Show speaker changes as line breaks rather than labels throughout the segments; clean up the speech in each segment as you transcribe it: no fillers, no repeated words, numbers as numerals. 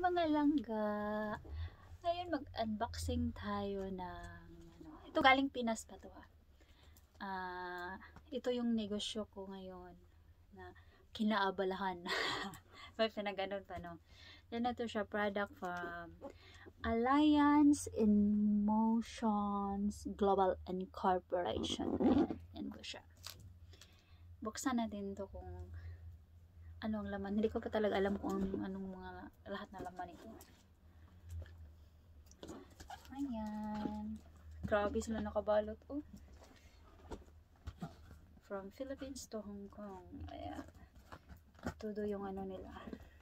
mga langga. Ngayon mag-unboxing tayo ng ito galing Pinas pa to ito yung negosyo ko ngayon na kinaabalahan. May pinaganon pa no. Yan na to siya, product from Alliance in Motions Global Incorporation. Yan po siya. Buksan natin to kung ano ang laman. Hindi ko pa talaga alam kung anong mga lahat na laman ito. Ayan. Grabe sila nakabalot. Oh. From Philippines to Hong Kong. Ayan. Todo yung ano nila.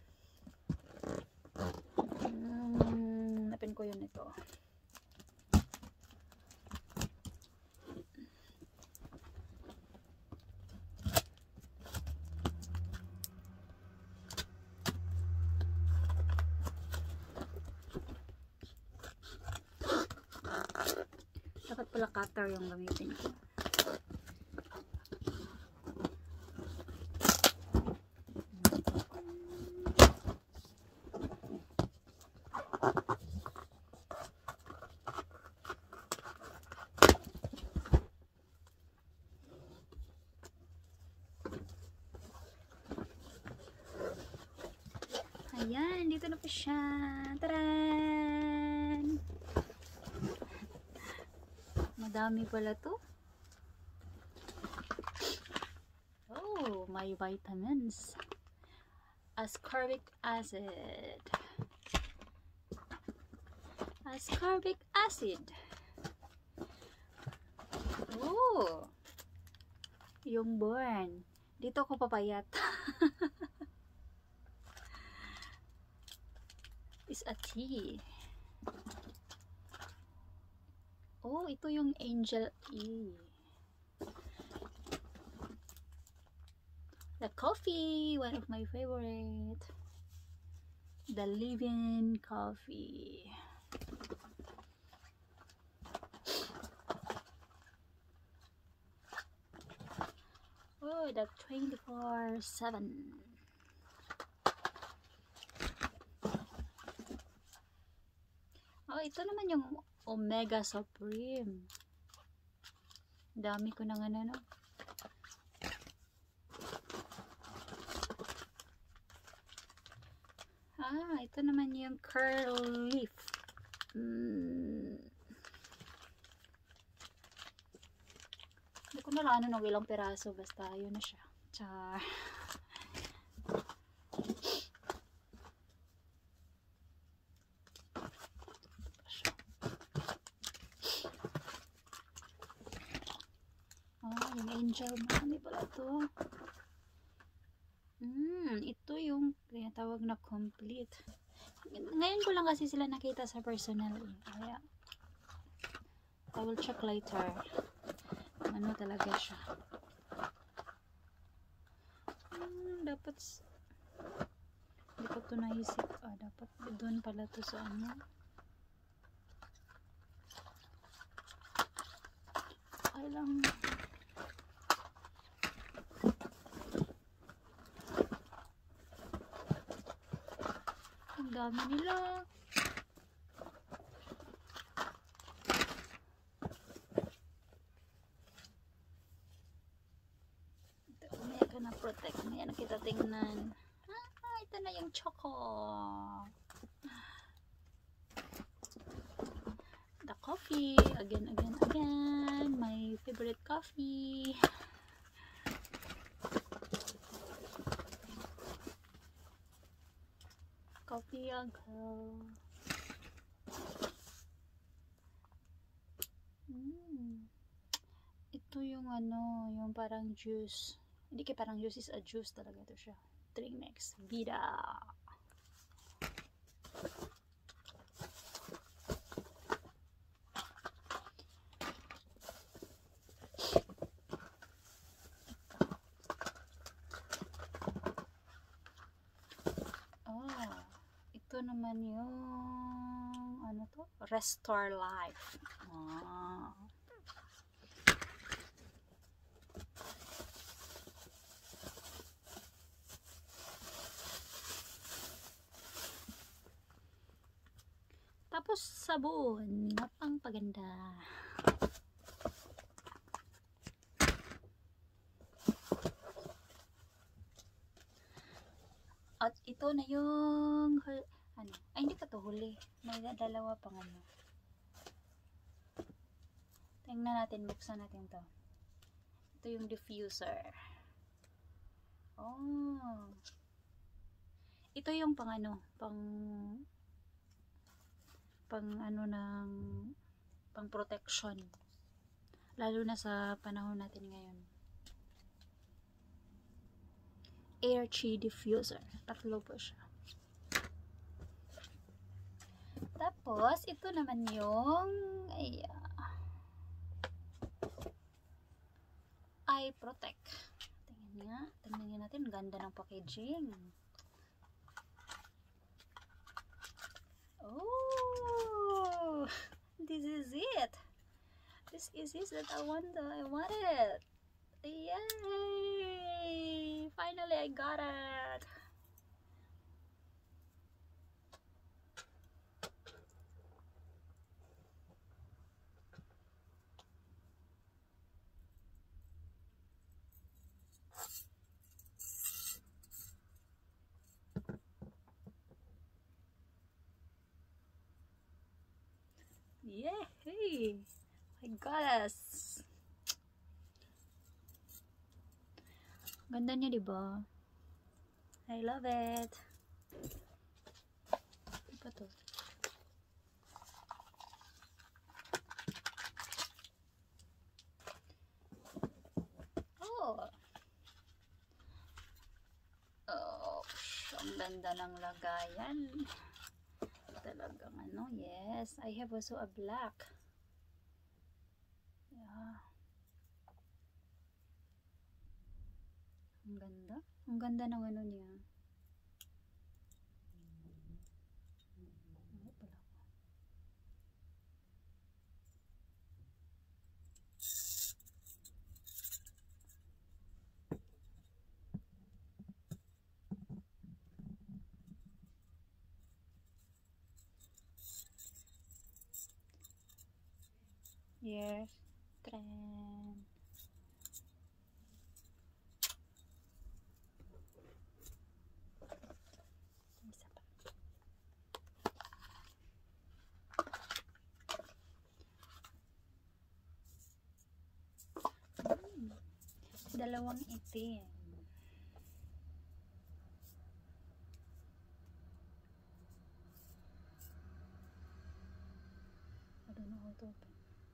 Napin ko yun ito. Dapat pala cutter yung gamitin ko. Ayan, dito na po siya. Taran! Madami pala to. Oh, my vitamins. Ascorbic acid. Ascorbic acid. Oh, yung born. Dito ko papayat. Is a tea. Oh, ito yung Angel E. The coffee, one of my favorite. The Living Coffee. Oh, the 24/7. Oh, ito naman yung Omega Supreme. Dami ko nang ano. Ito naman yung Curl Leaf. Hindi ko na ano ng ilang piraso. Basta yun na siya. Char. Yung Angel. Marami pala ito. Ito yung tawag na complete. Ngayon ko lang kasi sila nakita sa personal. Kaya I will check later. Ano talaga siya. Dapat hindi ko ito naisip. Dapat doon pala to sa ano. Alam. Ang dami nila. May ka na protect. May na kita tingnan. Ito na yung choco. The coffee. Again. My favorite coffee. Coffee uncle. Ito yung ano, yung parang juice. Hindi kaya parang juice, is a juice talaga ito siya. Drink next. Vida. Ito naman yung ano to? Restore Life. Tapos sabon na pangpaganda. At ito na yung ano, ay hindi pa to huli. May dalawa pang ano. Tingnan natin, buksan natin to. Ito yung diffuser. Oh. Ito yung pang ano, pang ano ng pang protection. Lalo na sa panahon natin ngayon. Air Chi diffuser. Tatlo po siya. Tapos, ito naman yung eye protect. Tingnan natin. Ganda ng packaging. Oh! This is it. This is it that I wanted. Yay! Finally, I got it. Yay! I got us. Ganda niya, diba? I love it. Ano pa to? Oh! Oh, ang ganda ng lagayan. Talagang ano, yes. I have also a black. Yeah. Ang ganda. Ang ganda ng ano niya. Ano pala ko? Yes. Trend. Isa pa. Dalawang itim. I don't know how to open.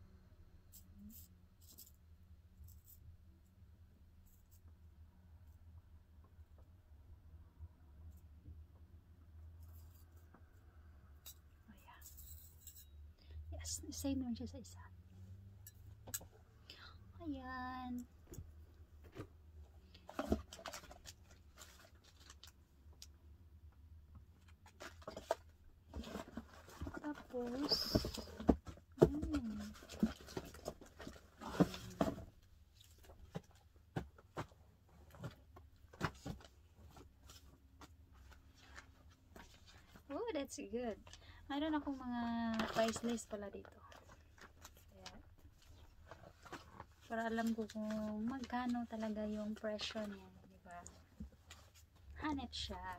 Oh yeah. Yes, same lang siya sa isa. Ayan. Tapos, oh, that's good. Mayroon akong mga price list pala dito. Kaya, para alam ko kung magkano talaga yung presyo niya, diba? Hanep siya.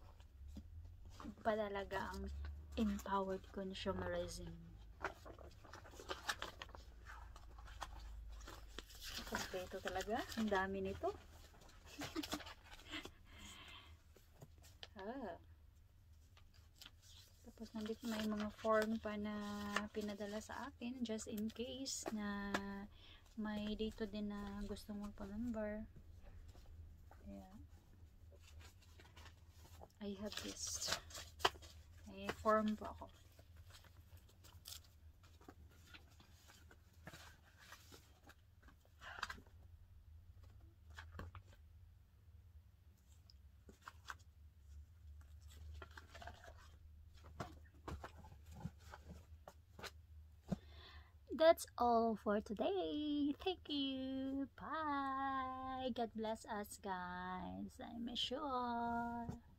Pa talaga ang empowered consumerism. Kompleto talaga. Ang dami nito. Tapos nandito may mga form pa na pinadala sa akin just in case na may dito din na gustong magpa-member. Yeah. I have this. May form pa ako. That's all for today. Thank you. Bye. God bless us, guys. I'm sure.